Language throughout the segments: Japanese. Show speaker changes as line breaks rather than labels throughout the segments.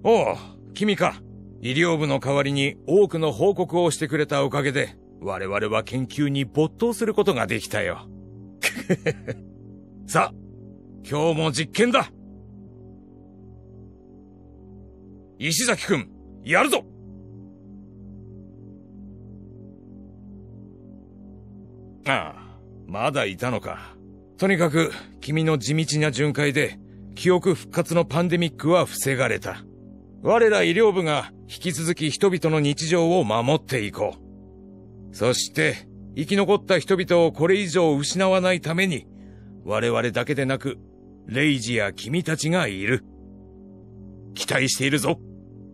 おう、君か。医療部の代わりに多くの報告をしてくれたおかげで、我々は研究に没頭することができたよ。さあ、今日も実験だ。石崎くん、やるぞ。ああ、まだいたのか。とにかく、君の地道な巡回で、記憶復活のパンデミックは防がれた。我ら医療部が引き続き人々の日常を守っていこう。そして、生き残った人々をこれ以上失わないために、我々だけでなく、レイジや君たちがいる。期待しているぞ。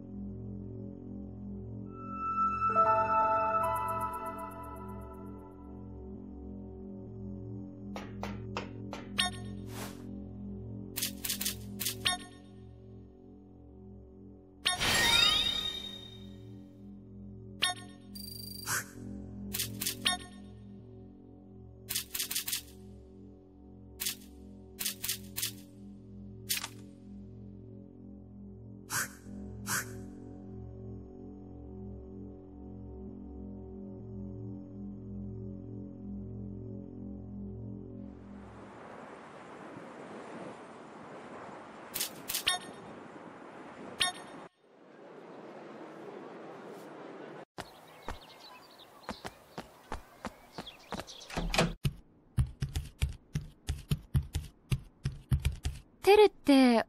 テルって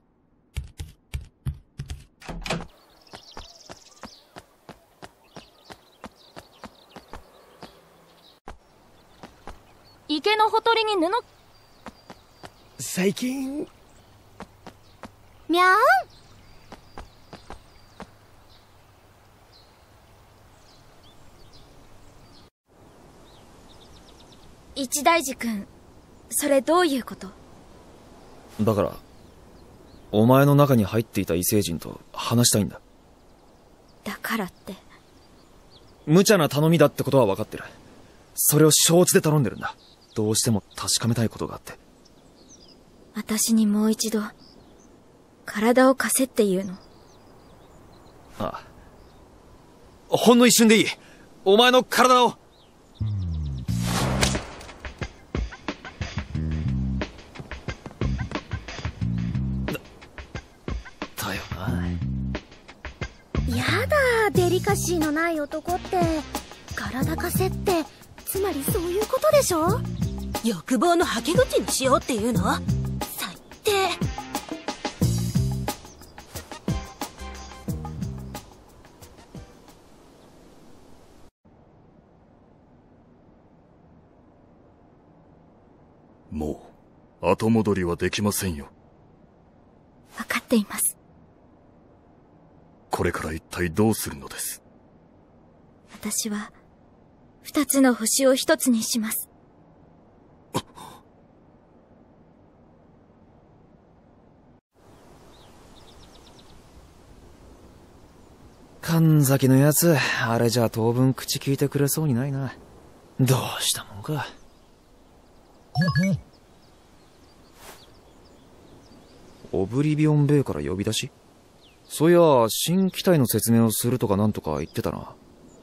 池のほとりに布。
最近
みゃーん。一大寺君、それどういうこと？
だからお前の中に入っていた異星人と話したいんだ。
だからって
無茶な頼みだってことは分かってる。それを承知で頼んでるんだ。どうしても確かめたいことがあって。
私にもう一度体を貸せっていうの？
ああ、ほんの一瞬でいい。お前の体を。だよな。
やだ、デリカシーのない男って。体貸せってつまりそういうことでしょ？欲望のはけ口にしようっていうの？最低。
もう後戻りはできませんよ。
分かっています。
これから一体どうするのです？
私は2つの星を1つにします。
神崎のやつ、あれじゃ当分口聞いてくれそうにないな。どうしたもんか。オブリビオンベイから呼び出し？そういや、新機体の説明をするとかなんとか言ってたな。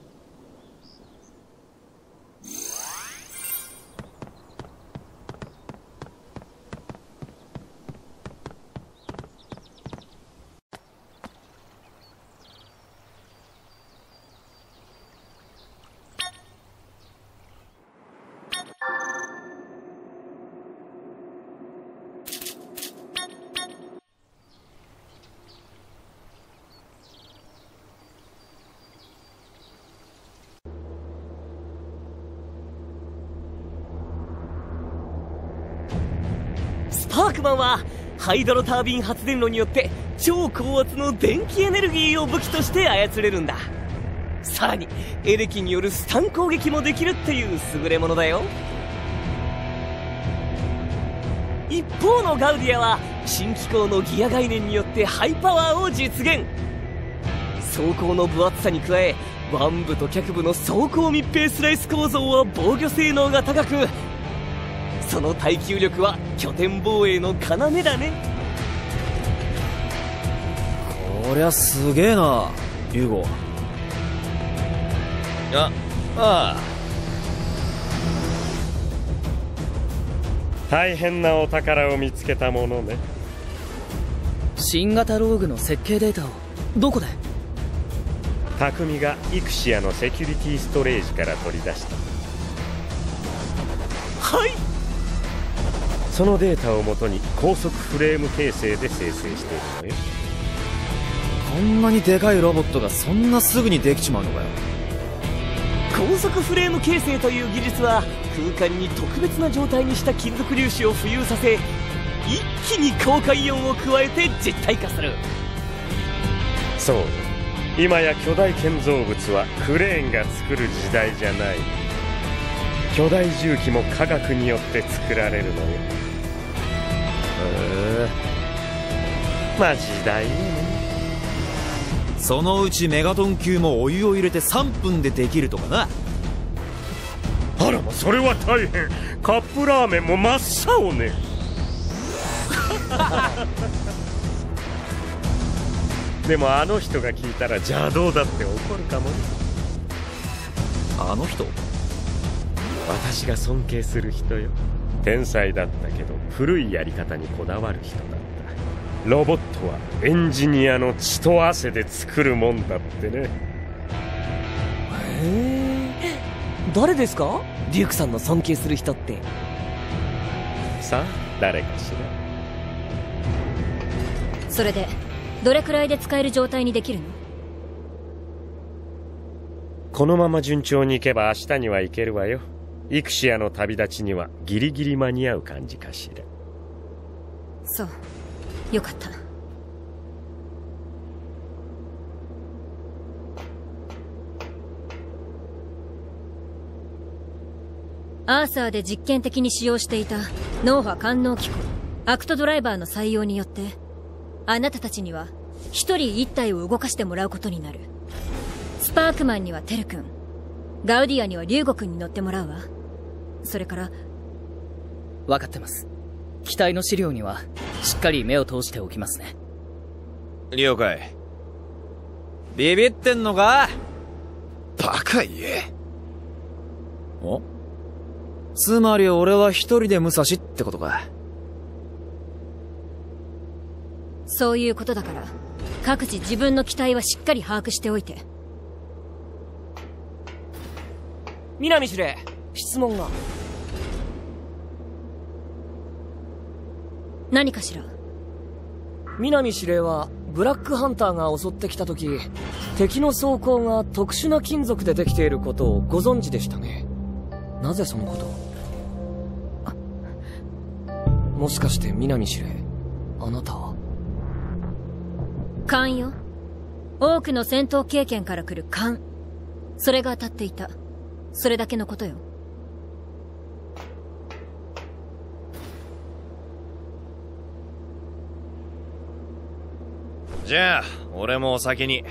スパークマンはハイドロタービン発電炉によって超高圧の電気エネルギーを武器として操れるんだ。さらにエレキによるスタン攻撃もできるっていう優れものだよ。一方のガウディアは新機構のギア概念によってハイパワーを実現。装甲の分厚さに加え腕部と脚部の装甲密閉スライス構造は防御性能が高く、その耐久力は拠点防衛の要だね。
そりゃすげえな、ユーゴ。ああ。
大変なお宝を見つけたものね。
新型ローグの設計データをどこで？
匠がイクシアのセキュリティストレージから取り出した。
はい。
そのデータをもとに高速フレーム形成で生成しているのよ。
こんなにでかいロボットがそんなすぐにできちまうのかよ。
高速フレーム形成という技術は空間に特別な状態にした金属粒子を浮遊させ、一気に高解イオンを加えて実体化する。
そうよ、今や巨大建造物はクレーンが作る時代じゃない。巨大重機も科学によって作られるのよ。まあ時代よね。
そのうちメガトン級もお湯を入れて3分でできるとかな。
あらま、それは大変。カップラーメンも真っ青ね。でもあの人が聞いたら邪道だって怒るかもね。
あの人？
私が尊敬する人よ。天才だったけど古いやり方にこだわる人だった。ロボットはエンジニアの血と汗で作るもんだってね。
へえ、誰ですか？デュークさんの尊敬する人って。
さあ、誰かしら。
それでどれくらいで使える状態にできるの？
このまま順調にいけば明日には行けるわよ。イクシアの旅立ちにはギリギリ間に合う感じかしら。
そう、よかった。アーサーで実験的に使用していた脳波感能機構アクトドライバーの採用によって、あなたたちには一人一体を動かしてもらうことになる。スパークマンにはテル君、ガウディアにはリュウゴ君に乗ってもらうわ。それから。
分かってます。機体の資料にはしっかり目を通しておきますね。
了解。ビビってんのか？バカ言え。お？つまり俺は一人で武蔵ってことか。
そういうことだから、各自自分の機体はしっかり把握しておいて。
南司令、質問が。
何かしら？
南司令はブラックハンターが襲ってきた時、敵の装甲が特殊な金属でできていることをご存知でしたね。なぜそのことを？もしかして南司令、あなたは？
勘よ。多くの戦闘経験から来る勘。それが当たっていた。それだけのことよ。
じゃあ俺もお先に。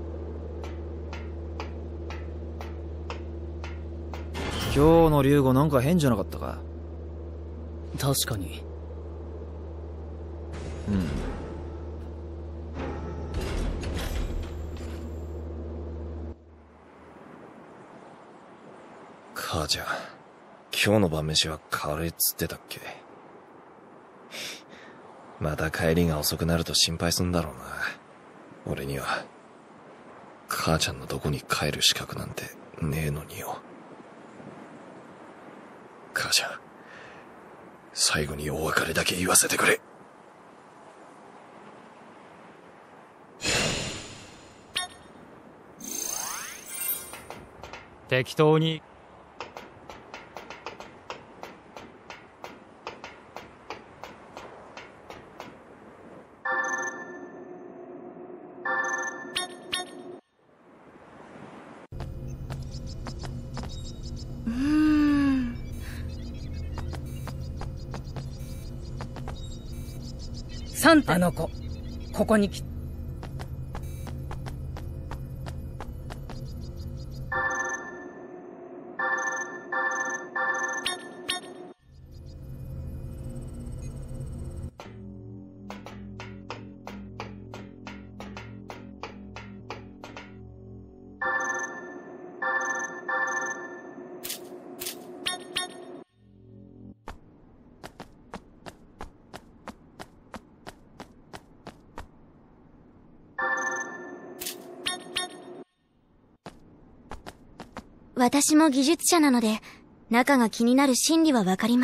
今日の龍吾なんか変じゃなかったか？
確かに。
うん。母ちゃん、今日の晩飯はカレーっつってたっけ？また帰りが遅くなると心配すんだろうな。俺には母ちゃんのどこに帰る資格なんてねえのによ。母ちゃん、最後にお別れだけ言わせてくれ。
適当に。
あの子、ここに来。
私も技術者なので、中が気になる心理はわかります。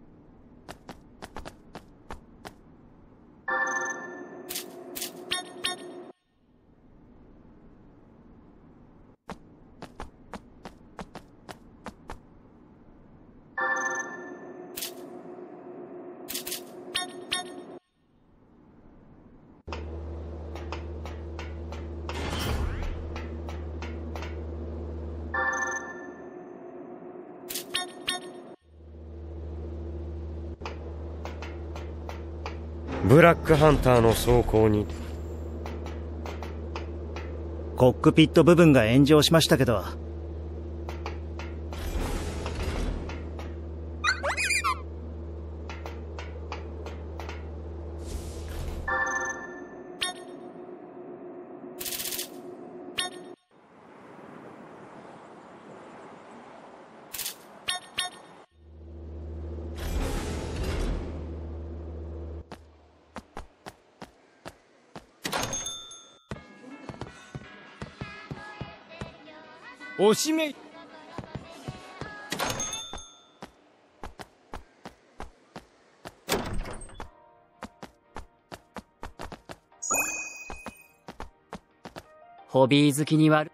ブラックハンターの走行に。
コックピット部分が炎上しましたけど。
おしめ。
ホビー好きに悪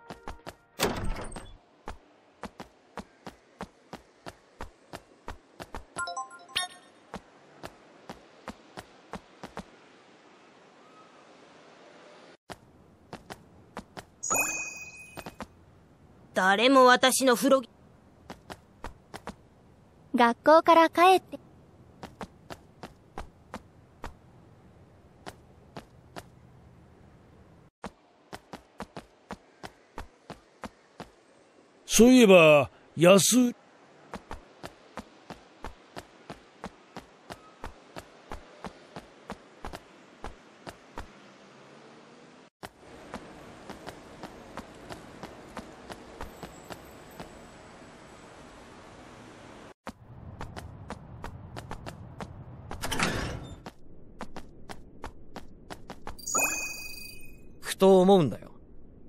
誰も私の風呂。学校から帰って。
そういえば、安。
ふと思うんだよ。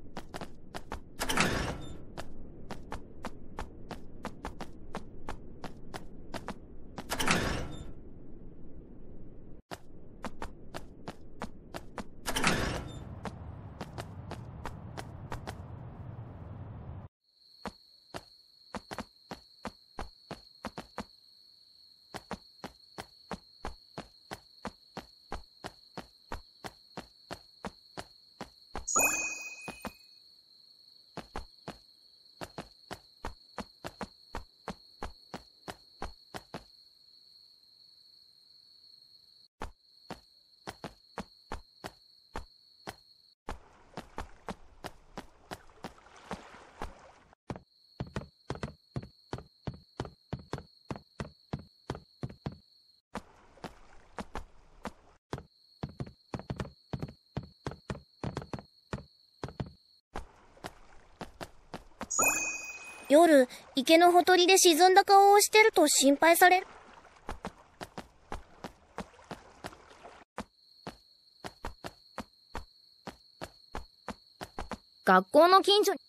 夜、池のほとりで沈んだ顔をしてると心配される。学校の近所に。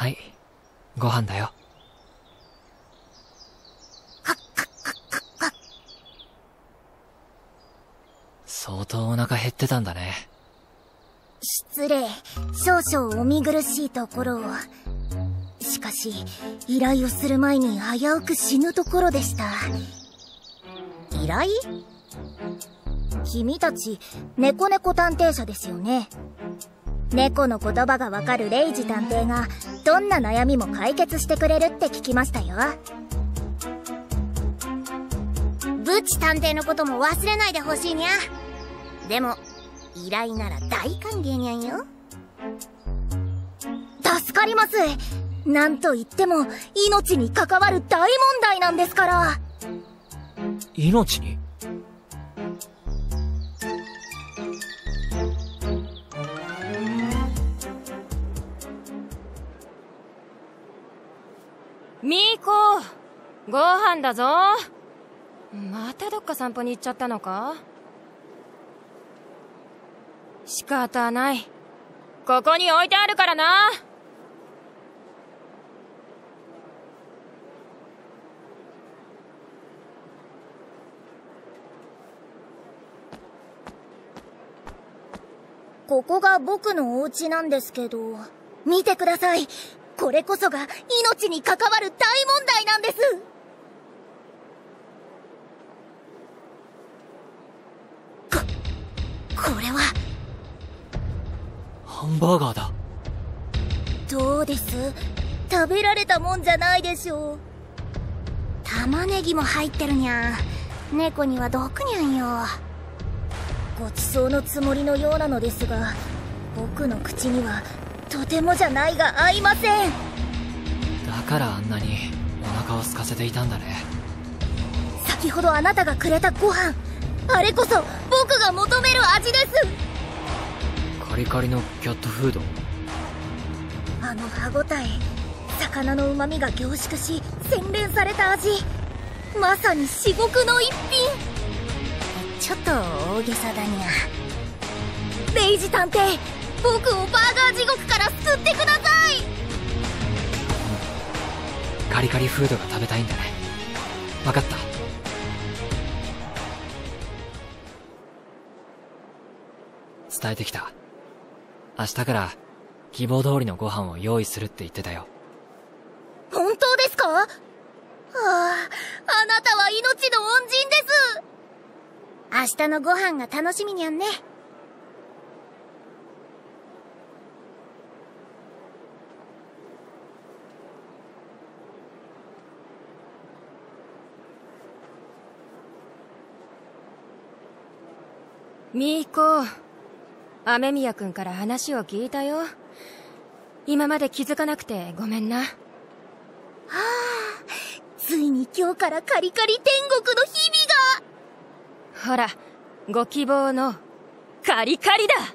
はい、ご飯だよ。相当お腹減ってたんだね。
失礼、少々お見苦しいところを。しかし、依頼をする前に危うく死ぬところでした。依頼？君たち、猫探偵社ですよね。猫の言葉がわかるレイジ探偵が、どんな悩みも解決してくれるって聞きましたよ。ブチ探偵のことも忘れないでほしいにゃ。でも、依頼なら大歓迎にゃんよ。助かります。なんと言っても、命に関わる大問題なんですから。
命に？
ミーコ、ご飯だぞ。またどっか散歩に行っちゃったのか？仕方ない。ここに置いてあるからな。
ここが僕のお家なんですけど、見てください。これこそが命に関わる大問題なんです。これは
ハンバーガーだ。
どうです？食べられたもんじゃないでしょう。玉ねぎも入ってるにゃ。猫には毒にゃんよ。ごちそうのつもりのようなのですが、僕の口にはとてもじゃないが合いません。
だからあんなにお腹を空かせていたんだね。
先ほどあなたがくれたご飯、あれこそ僕が求める味です。
カリカリのキャットフード。
あの歯ごたえ、魚の旨味が凝縮し洗練された味、まさに至極の一品。ちょっと大げさだにゃ。レイジ探偵、僕をバーガー地獄から救ってください。
カリカリフードが食べたいんだね。分かった。伝えてきた。明日から希望通りのご飯を用意するって言ってたよ。
本当ですか？あなたは命の恩人です。明日のご飯が楽しみにゃんね。
ミーコ、雨宮くんから話を聞いたよ。今まで気づかなくてごめんな。
ついに今日からカリカリ天国の日々が。
ほら、ご希望のカリカリだ。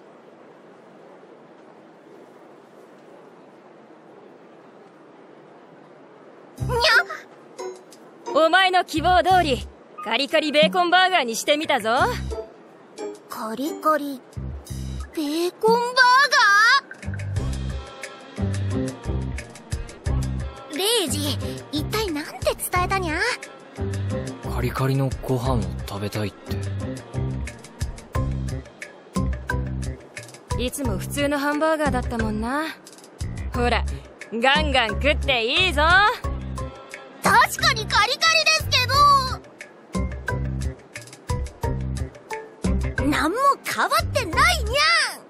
にゃ。
お前の希望通りカリカリベーコンバーガーにしてみたぞ。
カリカリベーコンバーガー？レイジ、一体なんて伝えたにゃ？
カリカリのご飯を食べたいって。
いつも普通のハンバーガーだったもんな。ほら、ガンガン食っていいぞ。
確かにカリカリですけど、なんも変わってないにゃ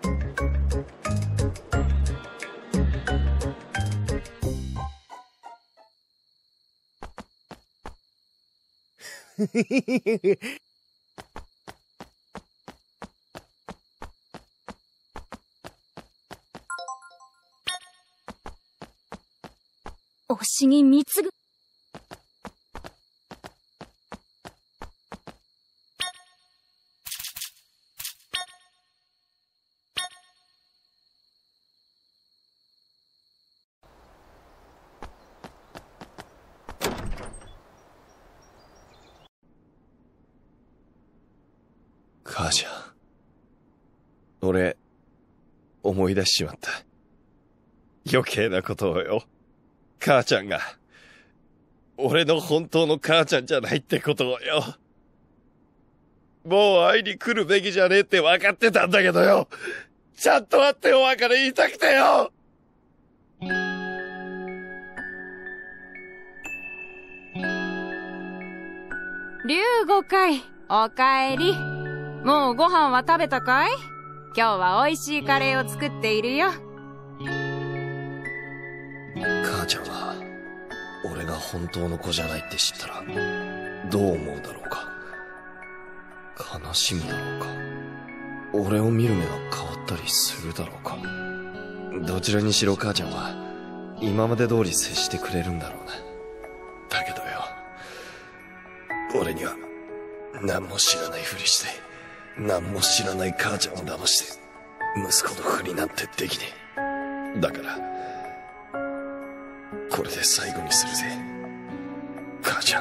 ん。
推しに貢ぐ。
母ちゃん、俺思い出しちまった。 余計なことをよ。母ちゃんが、俺の本当の母ちゃんじゃないってことをよ。もう会いに来るべきじゃねえって分かってたんだけどよ。ちゃんと会ってお別れ言いたくてよ。
龍吾かい、おかえり。もうご飯は食べたかい？今日は美味しいカレーを作っているよ。
母ちゃんは、俺が本当の子じゃないって知ったら、どう思うだろうか。悲しむだろうか。俺を見る目が変わったりするだろうか。どちらにしろ母ちゃんは、今まで通り接してくれるんだろうな。だけどよ、俺には、何も知らないふりして、何も知らない母ちゃんを騙して、息子のふりなんてできねえ。だから、これで最後にするぜ。母ちゃん。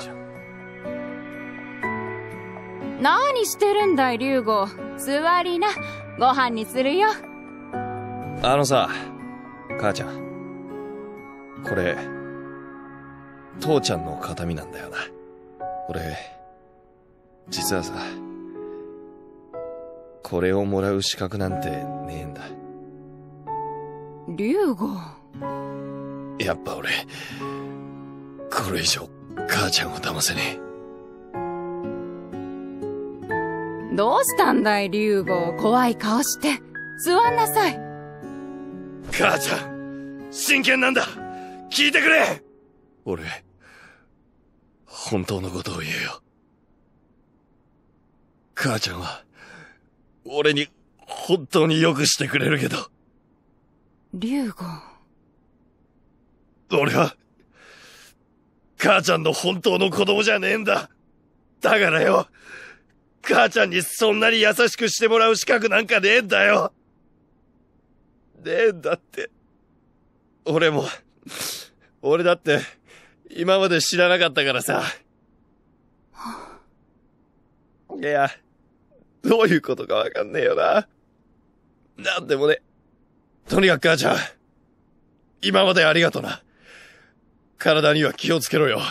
何してるんだい、龍吾。座りな。ご飯にするよ。
さ、母ちゃん。これ、父ちゃんの形見なんだよな。俺、実はさ、これをもらう資格なんてねえんだ。
龍吾。
やっぱ俺、これ以上母ちゃんを騙せね
え。どうしたんだい、龍吾。怖い顔して。座んなさい。
母ちゃん、真剣なんだ。聞いてくれ。俺、本当のことを言えよ。母ちゃんは、俺に本当によくしてくれるけど。
龍吾。
俺は、母ちゃんの本当の子供じゃねえんだ。だからよ、母ちゃんにそんなに優しくしてもらう資格なんかねえんだよ。ねえんだって。俺だって、今まで知らなかったからさ。いや、どういうことかわかんねえよな。なんでもね。とにかく母ちゃん、今までありがとな。体には気をつけろよ。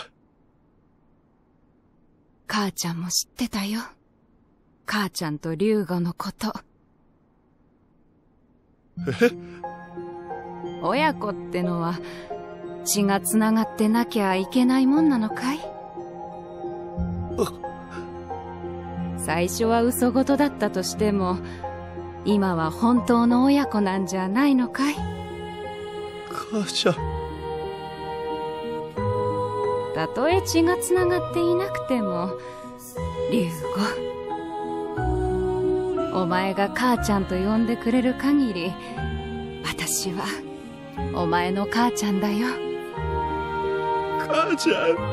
母ちゃんも知ってたよ。母ちゃんと龍吾のこと。親子ってのは血がつながってなきゃいけないもんなのかい？最初は嘘事だったとしても、今は本当の親子なんじゃないのかい？
母ちゃん。
たとえ血がつながっていなくても、龍吾。お前が母ちゃんと呼んでくれる限り、私はお前の母ちゃんだよ。
母ちゃん。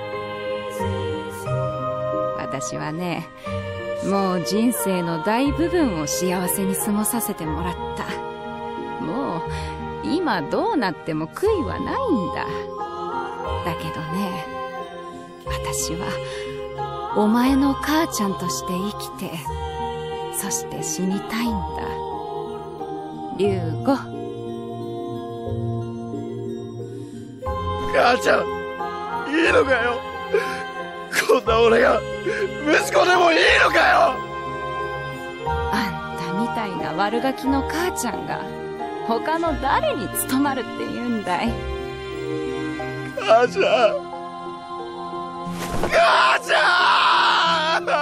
私はね、もう人生の大部分を幸せに過ごさせてもらった。もう今どうなっても悔いはないんだ。だけどね、私はお前の母ちゃんとして生きて、そして死にたいんだ。龍吾。
母ちゃん、いいのかよ。こんな俺が息子でもいいのかよ。
あんたみたいな悪ガキの母ちゃんが他の誰に務まるって言うんだい？
母ちゃん、母ちゃん。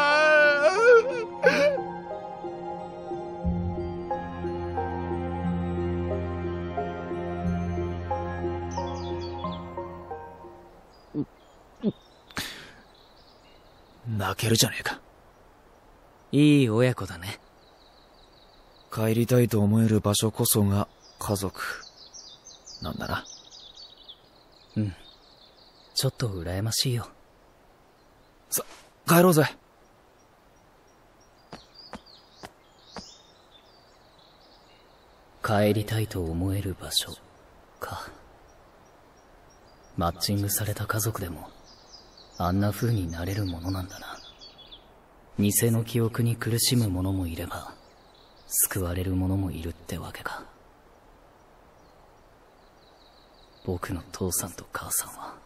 泣けるじゃねえか。
いい親子だね。
帰りたいと思える場所こそが家族なんだな。
うん。ちょっと羨ましいよ。
さ、帰ろうぜ。
帰りたいと思える場所か。マッチングされた家族でもあんな風になれるものなんだな。偽の記憶に苦しむ者もいれば救われる者もいるってわけか。 僕の父さんと母さんは